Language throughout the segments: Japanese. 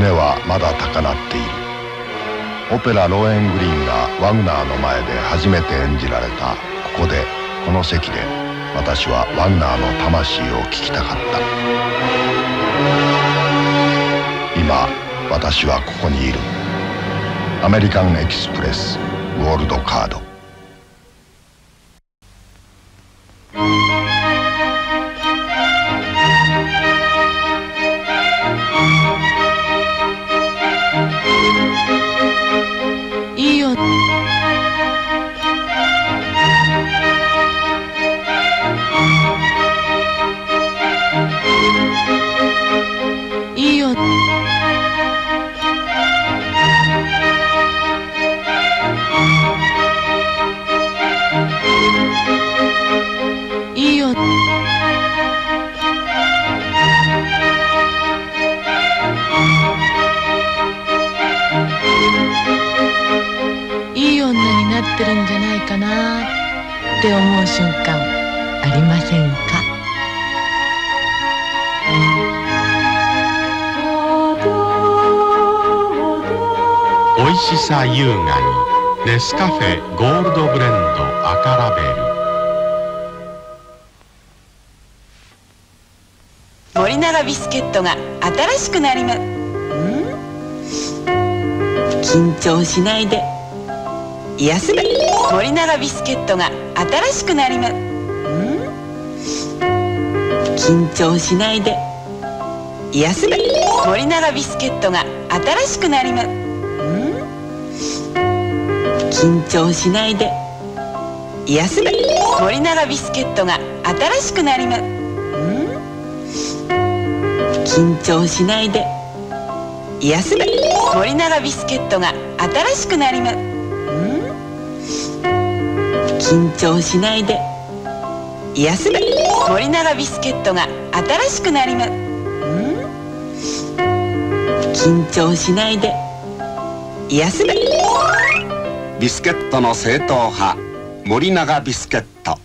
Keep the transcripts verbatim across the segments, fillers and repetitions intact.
夢はまだ高鳴っている。オペラ「ローエングリーン」がワグナーの前で初めて演じられたここで、この席で私はワグナーの魂を聞きたかった。今私はここにいる。アメリカンエキスプレスゴールドカード。 いいよ。いいよ。いいよ。いい女になってるんじゃないかなって思う瞬間ありませんか？ おいしさ優雅にネスカフェゴールドブレンド赤ラベル。 森永ビスケットが新しくなります。緊張しないで休め。森永ビスケットが新しくなります。緊張しないで休め。森永ビスケットが新しくなります。緊張しないで休め。森永ビスケットが新しくなります。緊張しないで休め。森永ビスケットが新しくなります。緊張しないで休め。森永ビスケットが新しくなります。緊張しないで休め。 ビスケットの正統派森永ビスケット。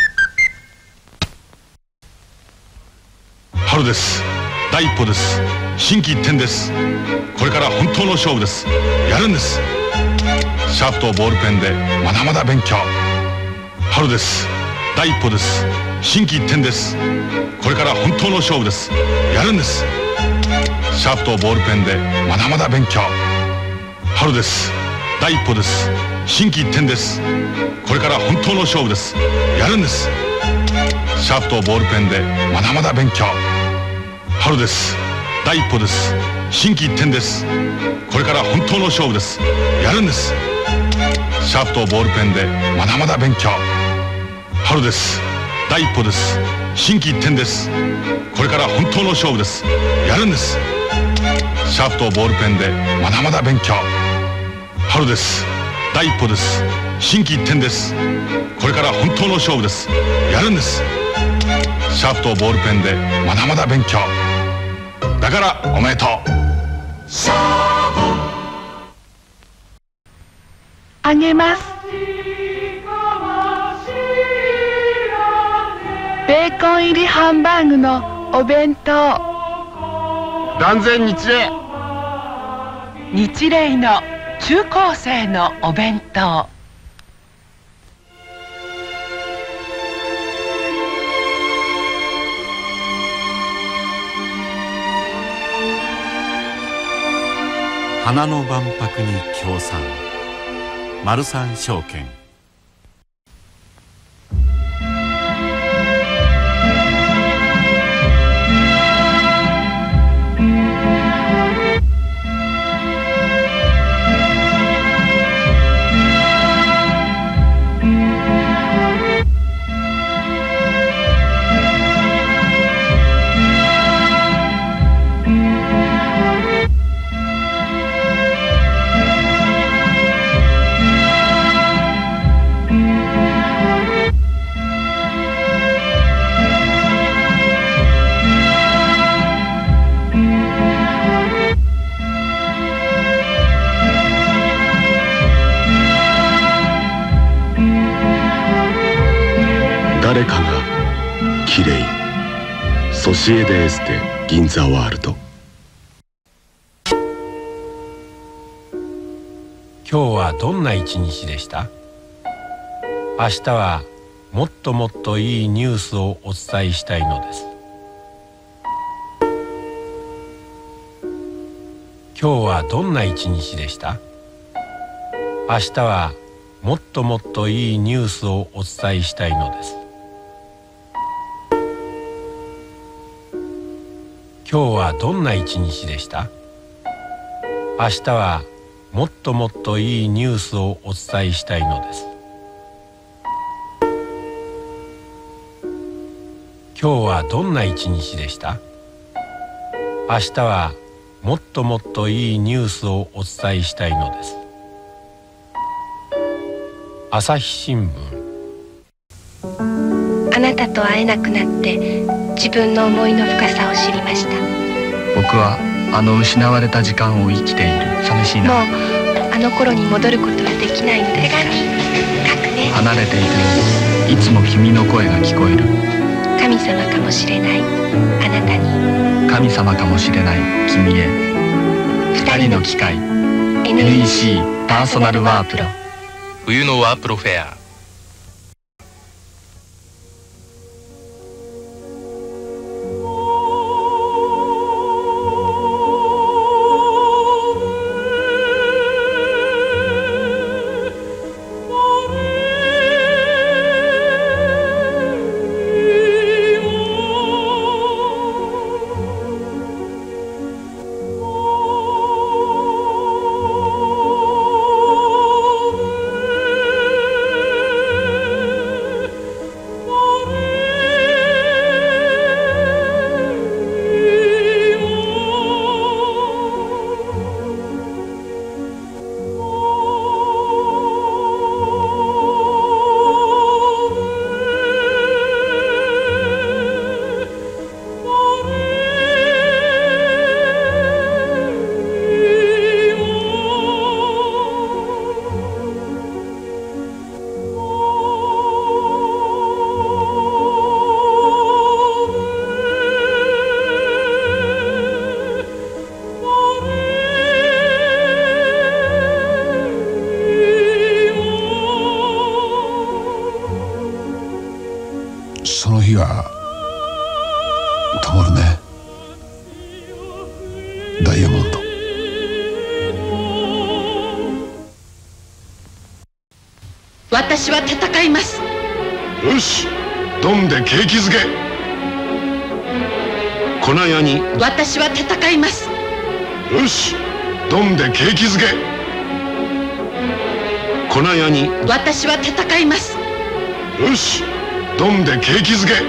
春です。第一歩です。心機一転です。これから本当の勝負です。やるんです。シャープとボールペンでまだまだ勉強。春です。第一歩です。心機一転です。これから本当の勝負です。やるんです。シャープとボールペンでまだまだ勉強。春です。第一歩です。心機一転です。これから本当の勝負です。やるんです。シャープとボールペンでまだまだ勉強。春です。第一歩です。心機一転です。これから本当の勝負です。やるんです。シャープとボールペンでまだまだ勉強。春です。第一歩です。心機一転です。これから本当の勝負です。やるんです。シャープとボールペンでまだまだ勉強。春です。第一歩です。心機一転です。これから本当の勝負です。やるんです。シャープとボールペンでまだまだ勉強。だからおめでとう。 あげます。ベーコン入りハンバーグのお弁当。 断然日例。 日例の中高生のお弁当。 花の万博に協賛。マルサン証券。 誰かがきれい。ソシエデエステ銀座ワールド。 今日はどんな一日でした？明日はもっともっといいニュースをお伝えしたいのです。今日はどんな一日でした？明日はもっともっといいニュースをお伝えしたいのです。今日はどんな一日でした？明日はもっともっといいニュースをお伝えしたいのです。今日はどんな一日でした？明日はもっともっといいニュースをお伝えしたいのです。朝日新聞。 あなたと会えなくなって自分の思いの深さを知りました。 僕はあの失われた時間を生きている。寂しいな。 もうあの頃に戻ることはできないのですから。手紙書くね。 離れていてもいつも君の声が聞こえる。 神様かもしれないあなたに、 神様かもしれない君へ。二人の機会 エヌイーシー パーソナルワープロ。 冬のワープロフェア。 その日が灯るね、ダイヤモンド。 私は戦います。 よし、ドンで景気づけ。 粉屋に。 私は戦います。 よし、ドンで景気づけ。 粉屋に。 私は戦います。 よし、ドンで景気づけ。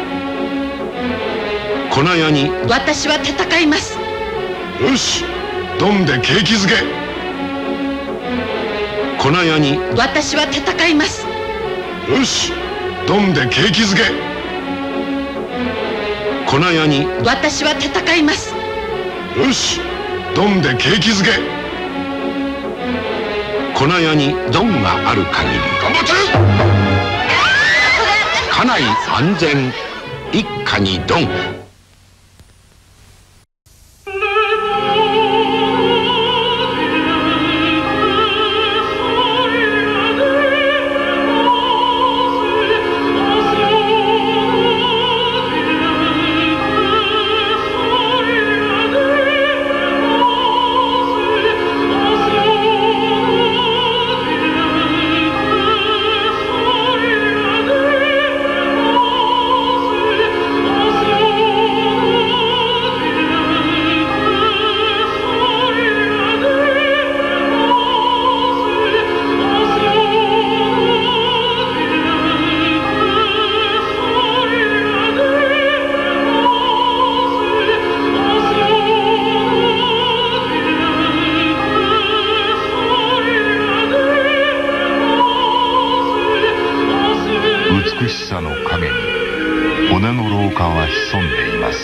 粉屋に。 私は戦います。 よし、ドンで景気づけ。 粉屋に。 私は戦います。 よし、ドンで景気づけ。 粉屋に。 私は戦います。 よし、ドンで景気づけ。 粉屋にドンがある限り。 干ばつ。 家内安全、一家にドン。 美しさの影に骨の老化は潜んでいます。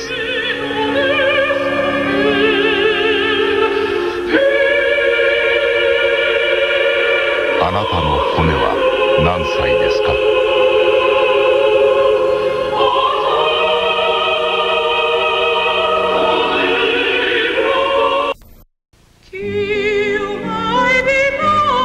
あなたの骨は何歳ですか？ Kill my beloved.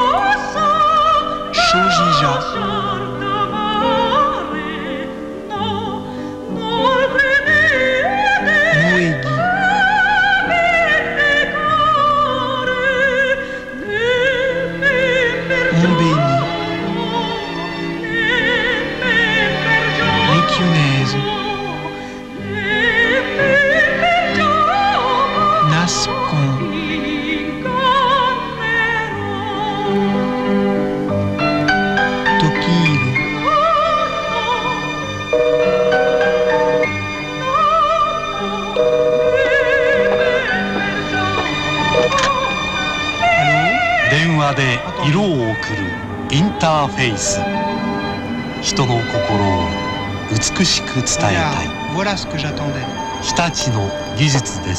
話で色を送るインターフェイス。人の心を美しく伝えたい日立の技術です。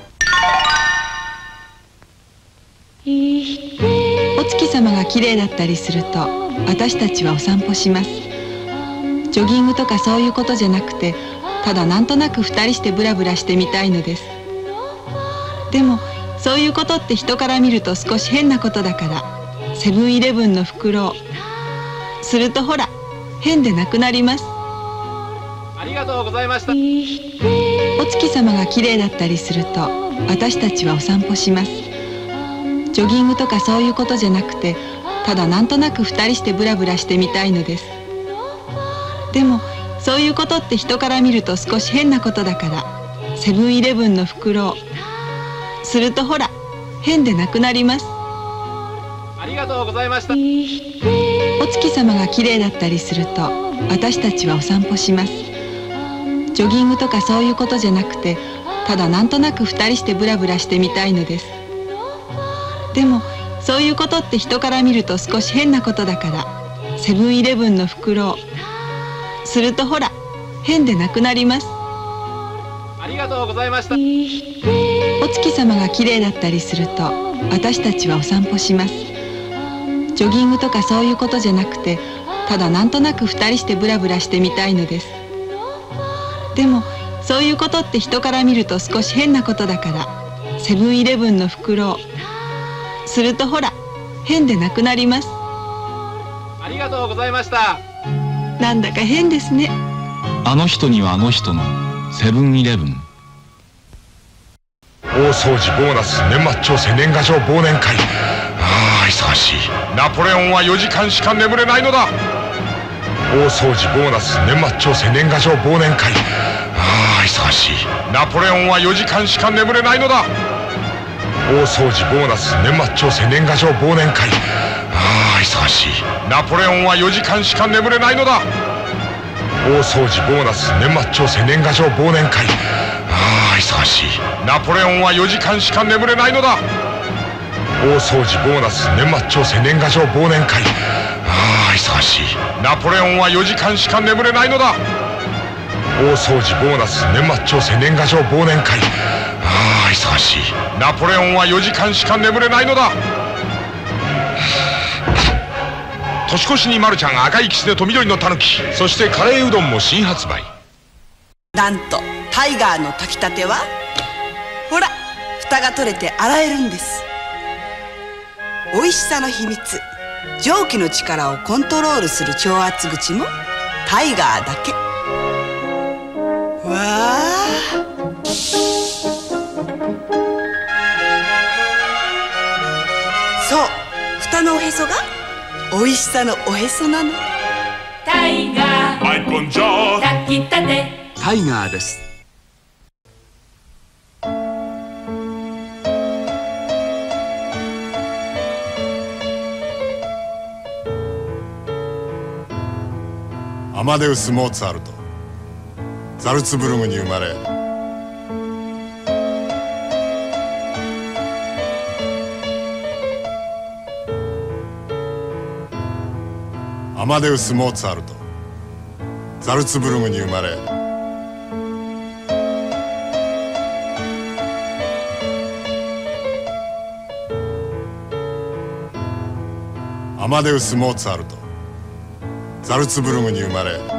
お月様が綺麗だったりすると私たちはお散歩します。ジョギングとかそういうことじゃなくて、ただなんとなく二人してブラブラしてみたいのです。でもそういうことって人から見ると少し変なことだから、セブンイレブンの袋をするとほら変でなくなります。 ありがとうございました。 お月様が綺麗だったりすると私たちはお散歩します。ジョギングとかそういうことじゃなくて、ただなんとなく二人してブラブラしてみたいのです。でもそういうことって人から見ると少し変なことだから、セブンイレブンの袋をするとほら変でなくなります。 ありがとうございました。 お月様が綺麗だったりすると私たちはお散歩します。ジョギングとかそういうことじゃなくて、ただなんとなく二人してブラブラしてみたいのです。でもそういうことって人から見ると少し変なことだから、セブンイレブンの袋をするとほら変でなくなります。 ありがとうございました。 お月様が綺麗だったりすると私たちはお散歩します。ジョギングとかそういうことじゃなくて、ただなんとなく二人してブラブラしてみたいのです。でもそういうことって人から見ると少し変なことだから、セブンイレブンの袋をするとほら変でなくなります。 ありがとうございました。 なんだか変ですね。 あの人にはあの人のセブンイレブン。 大掃除ボーナス年末調整年賀状忘年会。ああ忙しい。ナポレオンはよじかんしか眠れないのだ。大掃除ボーナス年末調整年賀状忘年会。ああ忙しい。ナポレオンはよじかんしか眠れないのだ。大掃除ボーナス年末調整年賀状忘年会。ああ忙しい。ナポレオンはよじかんしか眠れないのだ。大掃除ボーナス年末調整年賀状忘年会。ああ忙しい。ナポレオンはよじかんしか眠れないのだ。大掃除ボーナス年末調整年賀状忘年会。ああ忙しい。ナポレオンはよじかんしか眠れないのだ。大掃除ボーナス年末調整年賀状忘年会。ああ忙しい。ナポレオンはよじかんしか眠れないのだ。年越しにマルちゃん赤いキスでと緑のたぬき、そしてカレーうどんも新発売。 なんとタイガーの炊きたてはほら蓋が取れて洗えるんです。美味しさの秘密、蒸気の力をコントロールする超圧口もタイガーだけ。わあそう、蓋のおへそが美味しさのおへそなの。 タイガーマイポンジョー炊きたてタイガーです。 アマデウス・モーツァルト、ザルツブルグに生まれ、アマデウス・モーツァルト、ザルツブルグに生まれ、アマデウス・モーツァルト、ザルツブルグに生まれ、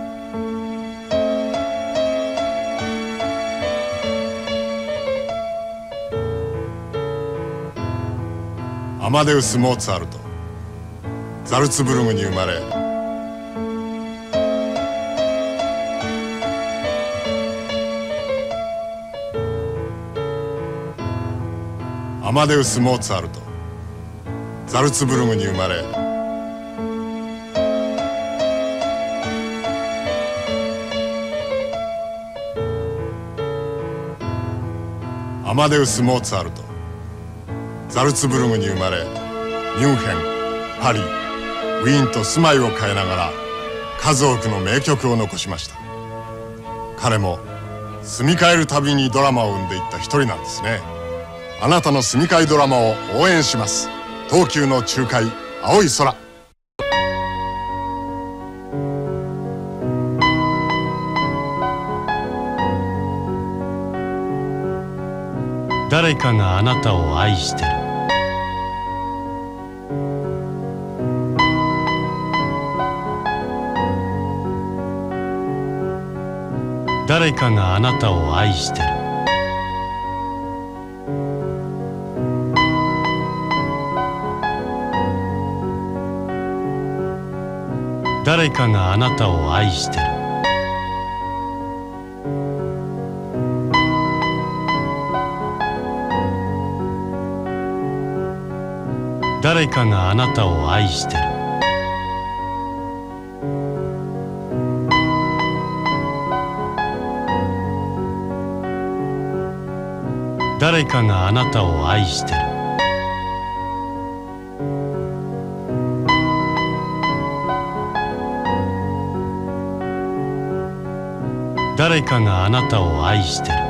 アマデウス・モーツァルト、ザルツブルグに生まれ、アマデウス・モーツァルト、ザルツブルグに生まれ、アマデウス・モーツァルト、ザルツブルグに生まれ、ミュンヘン、パリ、ウィーンと住まいを変えながら数多くの名曲を残しました。彼も住み替えるたびにドラマを生んでいった一人なんですね。あなたの住み替えドラマを応援します。 東急の仲介青い空。 誰かがあなたを愛してる。誰かがあなたを愛してる。誰かがあなたを愛してる。誰かがあなたを愛してる。誰かがあなたを愛してる。誰かがあなたを愛してる。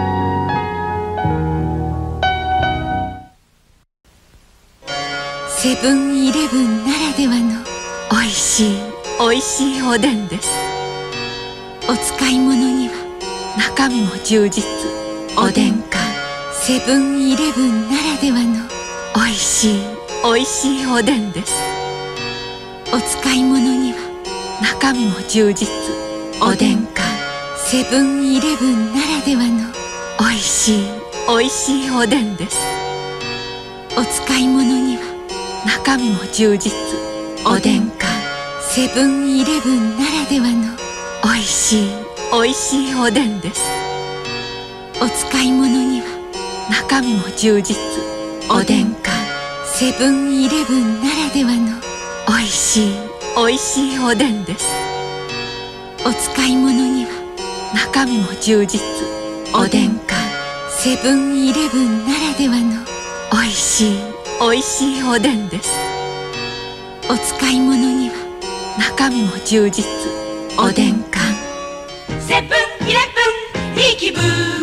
セブンイレブンならではのおいしいおいしいおでんです。お使い物には中身も充実。おでん缶セブンイレブンならではのおいしいおいしいおでんです。お使い物には中身も充実。おでん缶セブンイレブンならではのおいしいおいしいおでんです。お使い物には中身も充実。おでん缶セブンイレブンならではのおいしいおいしいおでんです。お使い物には中身も充実。おでん缶セブンイレブンならではのおいしいおいしいおでんです。お使い物には中身も充実。おでん缶セブンイレブンならではのおいしいおいしいおでんです。お使い物には中身も充実。おでん缶セブンイレブンいい気分。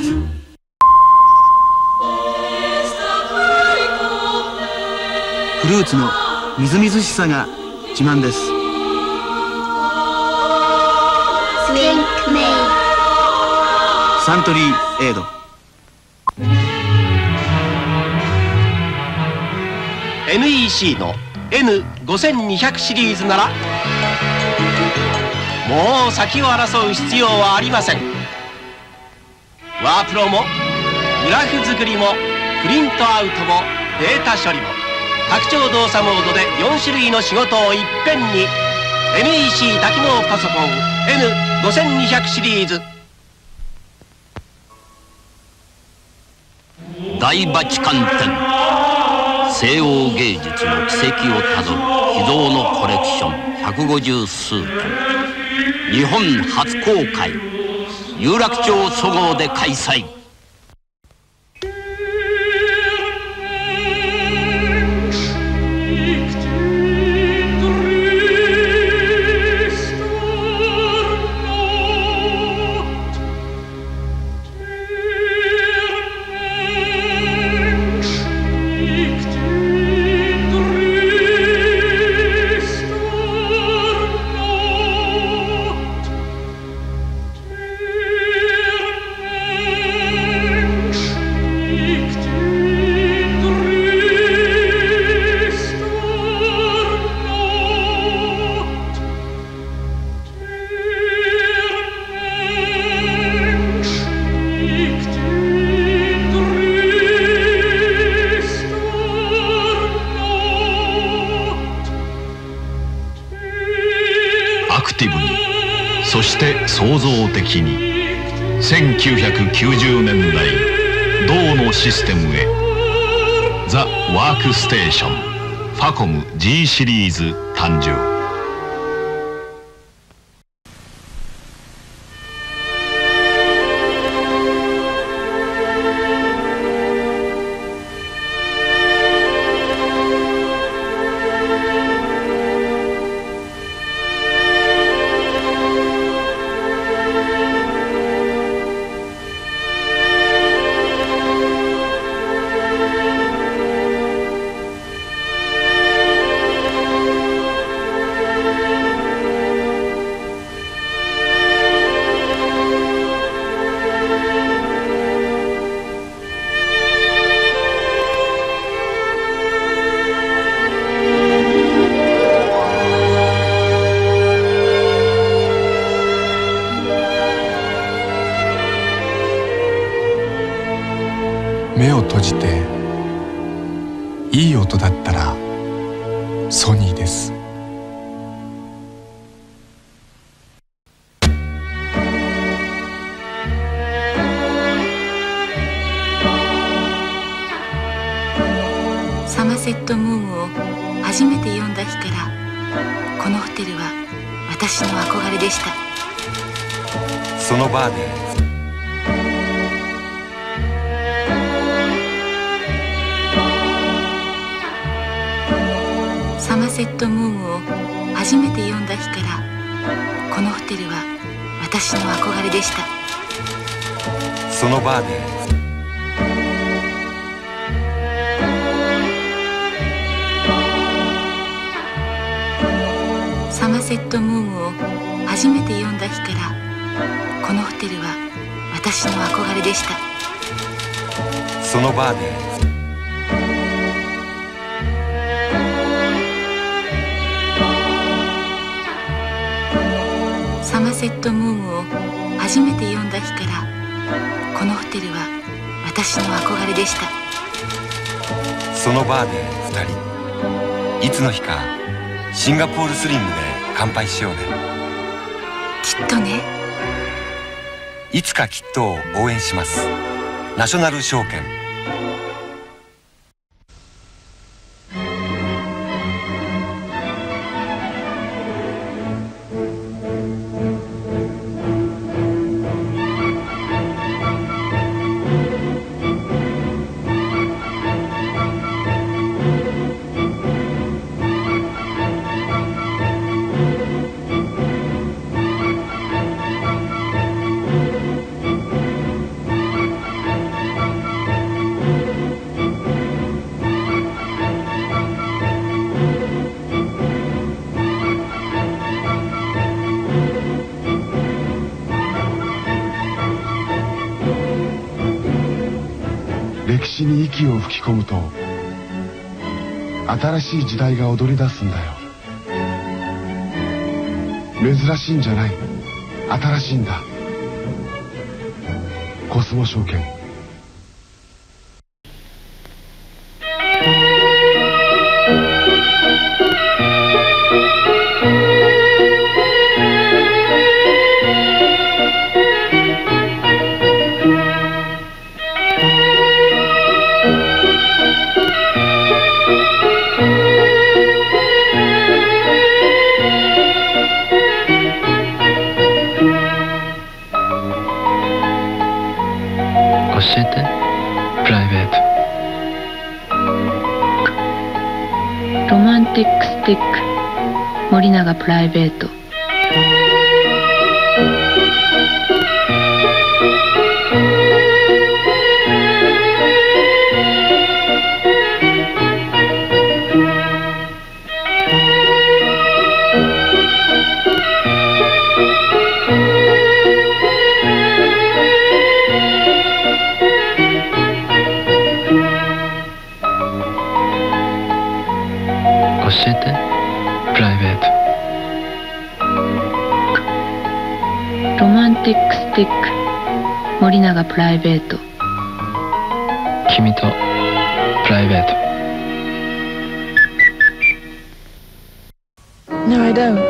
フルーツのみずみずしさが自慢です。 スウィンクメイサントリーエイド。 エヌイーシー の エヌごせんにひゃく シリーズならもう先を争う必要はありません。ワープロもグラフ作りもプリントアウトもデータ処理も拡張動作モードでよん種類の仕事をいっぺんに。 エヌイーシー 多機能パソコン エヌごせんにひゃく シリーズ。 大バチカン展、西欧芸術の軌跡をたどる秘蔵のコレクションひゃくごじゅうすうけん、日本初公開、有楽町そごうで開催。 そして創造的にせんきゅうひゃくきゅうじゅうねんだい銅のシステムへ。ザ・ワークステーションファコム G シリーズ誕生。 閉じていい音だったらソニーです。 サマセットムーンを初めて読んだ日からこのホテルは私の憧れでした。 そのバーでサマセットムーンを初めて読んだ日からこのホテルは私の憧れでした。 そのバーでサマセットムーンを初めて読んだ日からこのホテルは私の憧れでした。 そのバーでサマセットムーンを初めて読んだ日からこのホテルは私の憧れでした。 そのバーでふたりいつの日かシンガポールスリムで乾杯しようね。 きっとね。 いつかきっとを応援します。ナショナル証券。 歴史に息を吹き込むと新しい時代が踊り出すんだよ。珍しいんじゃない、新しいんだ。コスモ証券。 教えて、プライベート。 ロマンティックスティック、森永プライベート。 教えて、プライベート。 ロマンティックスティック、森永プライベート。 君とプライベート。 No, I don't.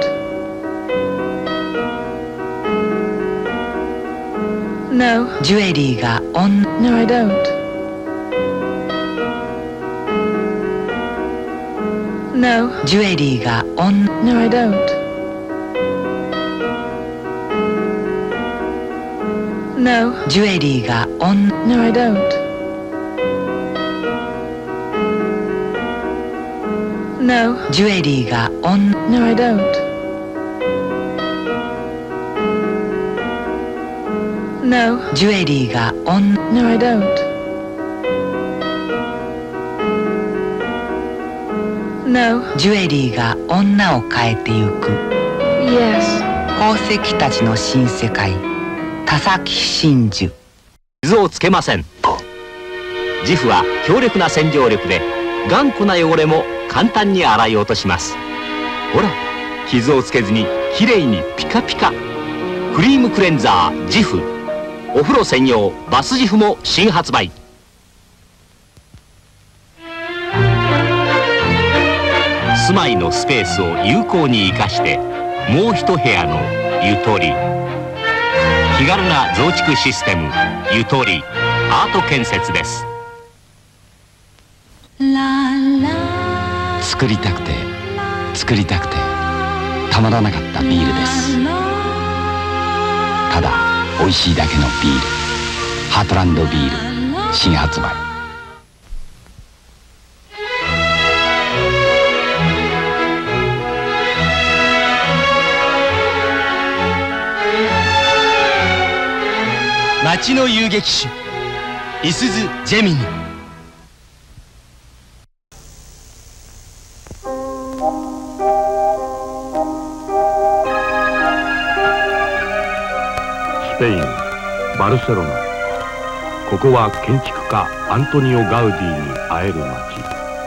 No. ジュエリーがオン。 No, I don't. No. ジュエリーがオン。 No, I don't. No. ジュエリーがオン。 No, I don't. No. ジュエリーがオン。 No, I don't. No. ジュエリーがオン。 No, I don't. No. ジュエリーが女を変えてゆく。 Yes. 宝石たちの新世界、田崎真珠。 傷をつけません。ジフは強力な洗浄力で頑固な汚れも簡単に洗い落とします。ほら、傷をつけずにきれいにピカピカ。クリームクレンザージフ。お風呂専用バスジフも新発売。 住まいのスペースを有効に生かしてもう一部屋のゆとり。気軽な増築システムゆとりアート建設です。 作りたくて作りたくてたまらなかったビールです。ただ美味しいだけのビール、ハートランドビール新発売。 街の遊撃手いすゞジェミニ。 スペイン・バルセロナ。ここは建築家アントニオ・ガウディに会える街。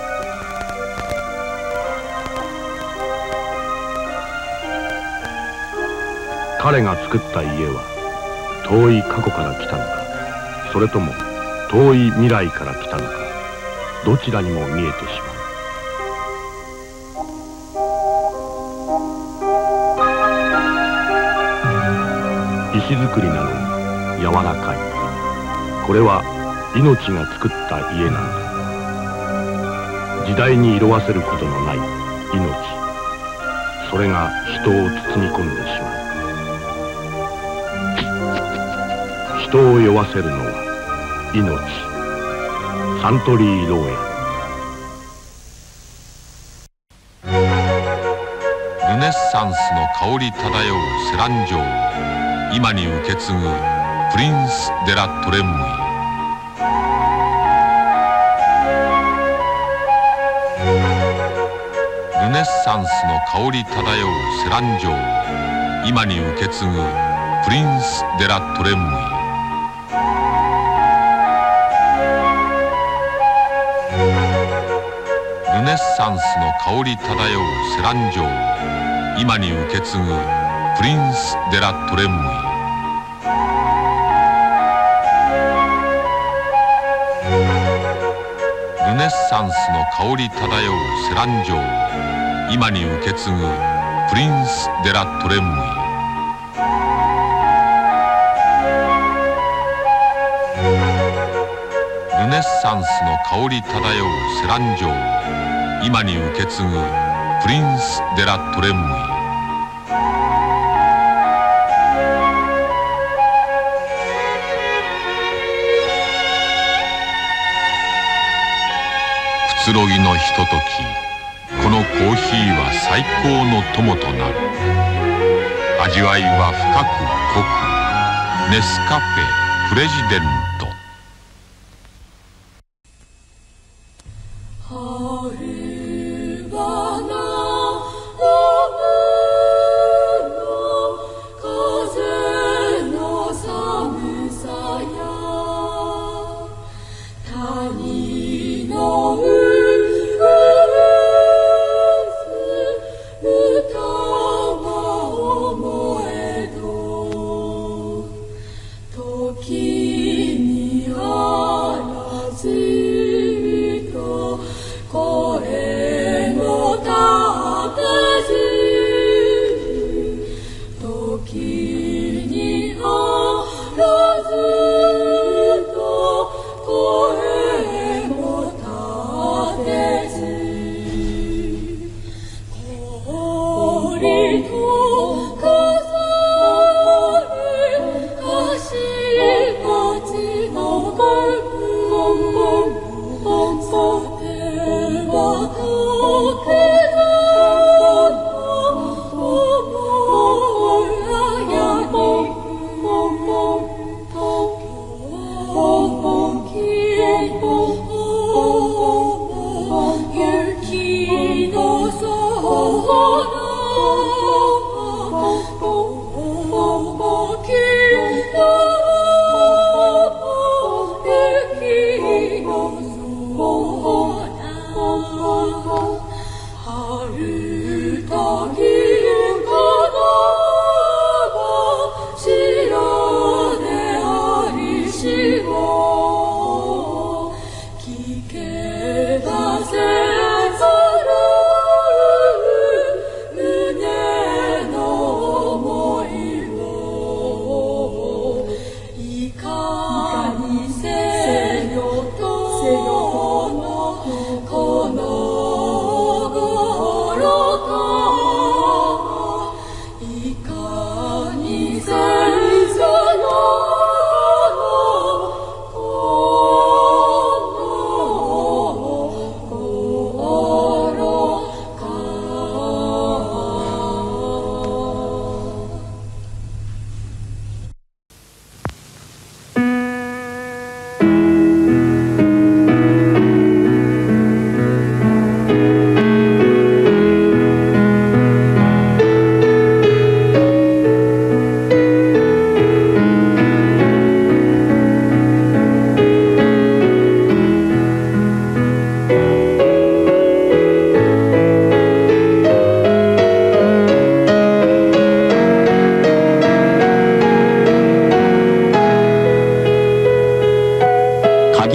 彼が作った家は遠い過去から来たのか、それとも遠い未来から来たのか、どちらにも見えてしまう。石造りなのに柔らかい。これは命が作った家なのだ。時代に色あせることのない命、それが人を包み込んでしまう。人を酔わせるのは命。サントリーローヤルネッサンスの香り漂うセラン城を今に受け継ぐプリンス・デ・ラ・トレンムイ。ルネッサンスの香り漂うセラン城を今に受け継ぐプリンス・デ・ラ・トレンムイ。ルネッサンスの香り漂うセラン城を今に受け継ぐプリンス・デ・ラ・トレンムイ。ルネッサンスの香り漂うセラン城を今に受け継ぐプリンス・デ・ラ・トレンムイ。ルネッサンスの香り漂うセラン城を今に受け継ぐプリンス・デ・ラ・トレンムイ。くつろぎのひととき、このコーヒーは最高の友となる。味わいは深く濃く、ネスカフェプレジデント。 聞け出せ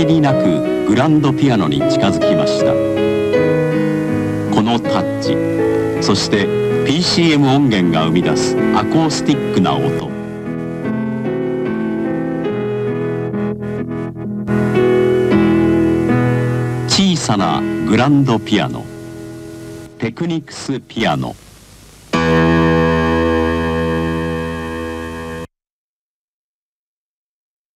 限りなくグランドピアノに近づきました。このタッチ、そして ピーシーエム 音源が生み出すアコースティックな音。小さなグランドピアノ、テクニクスピアノ。